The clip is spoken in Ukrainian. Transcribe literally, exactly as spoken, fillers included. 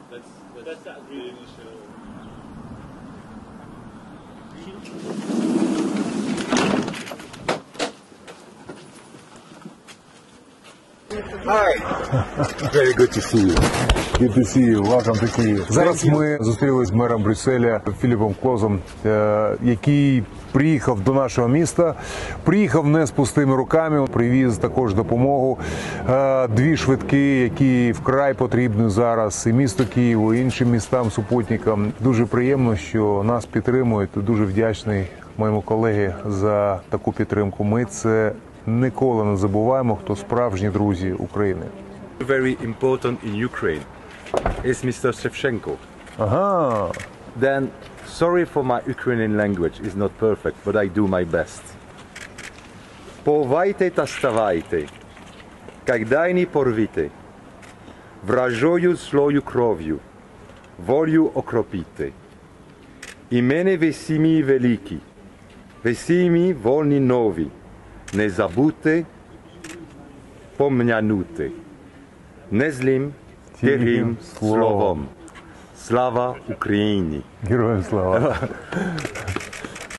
Let's, let's that really initial. Hi. Very good to see you. Good to see you. Welcome to Kyiv. Зараз ми зустрілися з мером Брюсселя Філіпом Клозом, е, який приїхав до нашого міста. Приїхав не з пустими руками, привіз також допомогу. Е, Дві швидки, які вкрай потрібні зараз і місту Києву, і іншим містам-супутникам. Дуже приємно, що нас підтримують. Дуже вдячний моєму колегі за таку підтримку. Ми це ніколи не забуваємо, хто справжні друзі України. Very important in Ukraine is Mister Shevchenko. Ага. Then, sorry for my Ukrainian language, is not perfect, but I do my best. Повайте та ставайте, когда не порвите, вражою злою кров'ю, волю окропіте. Імени весімі великі, весімі вольні нові, не забудьте, пом'янути. Незлим тихим словом. Слава Україні! Героям слава!